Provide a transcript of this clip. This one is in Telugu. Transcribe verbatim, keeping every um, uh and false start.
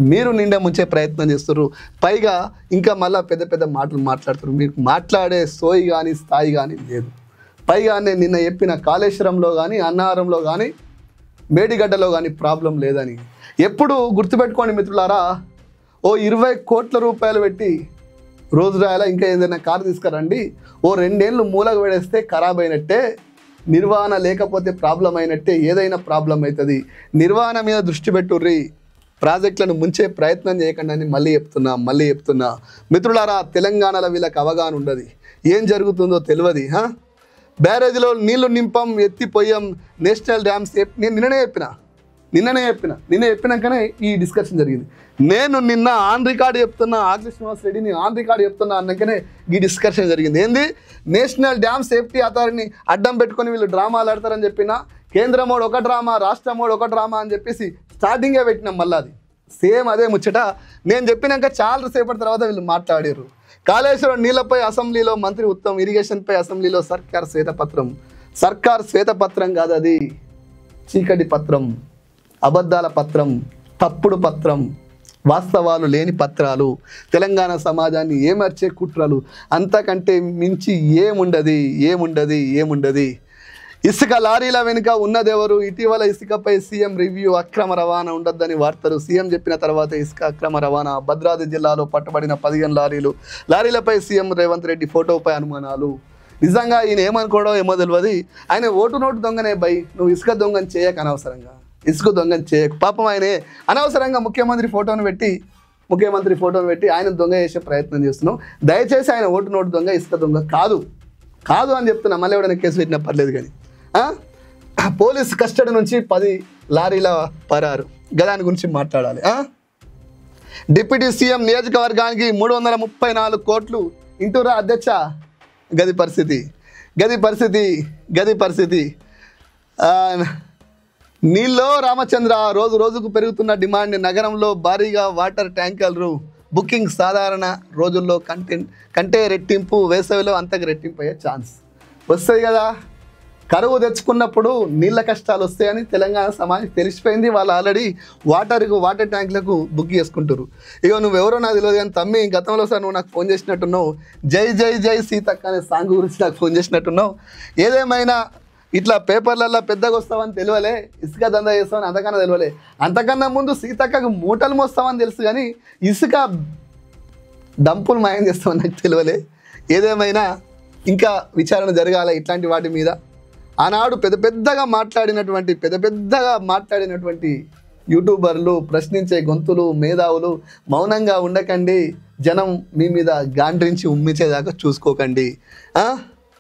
మీరు నిండా ముంచే ప్రయత్నం చేస్తారు. పైగా ఇంకా మళ్ళీ పెద్ద పెద్ద మాటలు మాట్లాడుతారు. మీకు మాట్లాడే సోయి కానీ స్థాయి కానీ లేదు. పైగా నేను నిన్న చెప్పిన కాళేశ్వరంలో కానీ అన్నారంలో కానీ మేడిగడ్డలో కానీ ప్రాబ్లం లేదని ఎప్పుడు గుర్తుపెట్టుకోండి మిత్రులారా. ఓ ఇరవై కోట్ల రూపాయలు పెట్టి రోజు రాయాలా ఇంకా ఏదైనా కారు తీసుకురండి, ఓ రెండేళ్ళు మూలకు పెడేస్తే ఖరాబ్ అయినట్టే, నిర్వహణ లేకపోతే ప్రాబ్లం అయినట్టే, ఏదైనా ప్రాబ్లం అవుతుంది. నిర్వహణ మీద దృష్టి పెట్టుర్రి, ప్రాజెక్టులను ముంచే ప్రయత్నం చేయకండి అని మళ్ళీ చెప్తున్నా మళ్ళీ చెప్తున్నా మిత్రులారా. తెలంగాణలో వీళ్ళకి అవగాహన ఉండదు, ఏం జరుగుతుందో తెలియదు. బ్యారేజ్లో నీళ్లు నింపం ఎత్తిపోయాం నేషనల్ డ్యామ్స్. నేను నిన్ననే చెప్పిన నిన్ననే చెప్పిన నిన్న చెప్పినాకనే ఈ డిస్కషన్ జరిగింది. నేను నిన్న ఆన్ రికార్డు చెప్తున్నా, ఆర్కే శ్రీనివాస్ రెడ్డిని ఆన్ రికార్డు చెప్తున్నా అన్నాకనే ఈ డిస్కషన్ జరిగింది. ఏంది నేషనల్ డ్యామ్ సేఫ్టీ అథారిటీని అడ్డం పెట్టుకొని వీళ్ళు డ్రామాలు ఆడతారని చెప్పిన, కేంద్ర మోడ్ ఒక డ్రామా రాష్ట్ర మోడ్ ఒక డ్రామా అని చెప్పేసి స్టార్టింగే పెట్టినాం. మళ్ళీ అది సేమ్ అదే ముచ్చట. నేను చెప్పినాక చాలా సేపటి తర్వాత వీళ్ళు మాట్లాడారు. కాళేశ్వరం నీళ్లపై అసెంబ్లీలో మంత్రి ఉత్తమ్, ఇరిగేషన్పై అసెంబ్లీలో సర్కార్ శ్వేతపత్రం. సర్కార్ శ్వేతపత్రం కాదు, అది చీకటి పత్రం, అబద్ధాల పత్రం, తప్పుడు పత్రం, వాస్తవాలు లేని పత్రాలు, తెలంగాణ సమాజాన్ని ఏమర్చే కుట్రలు. అంతకంటే మించి ఏముండది ఏముండది ఏముండది ఇసుక లారీల వెనుక ఉన్నదెవరు? ఇటీవల ఇసుకపై సీఎం రివ్యూ. అక్రమ రవాణా ఉండొద్దని వార్తలు. సీఎం చెప్పిన తర్వాత ఇసుక అక్రమ రవాణా. భద్రాద్రి జిల్లాలో పట్టుబడిన పదిహేను లారీలు. లారీలపై సీఎం రేవంత్ రెడ్డి ఫోటోపై అనుమానాలు. నిజంగా ఈయన ఏమనుకోవడం ఏమో తెలియదు. ఆయన ఓటు నోటు దొంగనే బై, నువ్వు ఇసుక దొంగని చేయక, అనవసరంగా ఇసుక దొంగని చేయకు. పాపం ఆయనే అనవసరంగా ముఖ్యమంత్రి ఫోటోను పెట్టి ముఖ్యమంత్రి ఫోటోను పెట్టి ఆయన దొంగ చేసే ప్రయత్నం చేస్తున్నావు. దయచేసి ఆయన ఓటు నోటు దొంగ, ఇసుక దొంగ కాదు కాదు అని చెప్తున్నా. మళ్ళీ ఎవడైనా కేసు పెట్టినా పర్లేదు కానీ. పోలీసు కస్టడీ నుంచి పది లారీల పరారు, గదాని గురించి మాట్లాడాలి. డిప్యూటీ సీఎం నియోజకవర్గానికి మూడు వందల ముప్పై నాలుగు కోట్లు ఇంటూరా అధ్యక్ష. గది పరిస్థితి గది పరిస్థితి గది పరిస్థితి నీళ్ళో రామచంద్ర. రోజు రోజుకు పెరుగుతున్న డిమాండ్. నగరంలో భారీగా వాటర్ ట్యాంకర్లు బుకింగ్. సాధారణ రోజుల్లో కంటెంట్ కంటే రెట్టింపు, వేసవిలో అంతకు రెట్టింపు అయ్యే ఛాన్స్ వస్తుంది కదా. కరువు తెచ్చుకున్నప్పుడు నీళ్ళ కష్టాలు వస్తాయని తెలంగాణ సమాజం తెలిసిపోయింది. వాళ్ళు ఆల్రెడీ వాటర్కు వాటర్ ట్యాంకులకు బుక్ చేసుకుంటారు. ఇక నువ్వెవరో నాకు తెలియదు కానీ తమ్మి, గతంలో సార్ నువ్వు నాకు ఫోన్ చేసినట్టున్నావు, జై జై జై సీతక్క అనే సాంగ్ గురించి నాకు ఫోన్ చేసినట్టున్నావు. ఏదేమైనా ఇట్లా పేపర్లలో పెద్దగా వస్తావని తెలియలే, ఇసుక దందా చేస్తామని అంతకన్నా తెలియలే. అంతకన్నా ముందు సీతక్కకు మూటలు మోస్తామని తెలుసు కానీ ఇసుక డంపులు మాయం చేస్తామని నాకు తెలియలే. ఏదేమైనా ఇంకా విచారణ జరగాలి ఇట్లాంటి వాటి మీద. ఆనాడు పెద్ద పెద్దగా మాట్లాడినటువంటి పెద్ద పెద్దగా మాట్లాడినటువంటి యూట్యూబర్లు, ప్రశ్నించే గొంతులు, మేధావులు మౌనంగా ఉండకండి. జనం మీ మీద గాండ్రించి ఉమ్మించేదాకా చూసుకోకండి.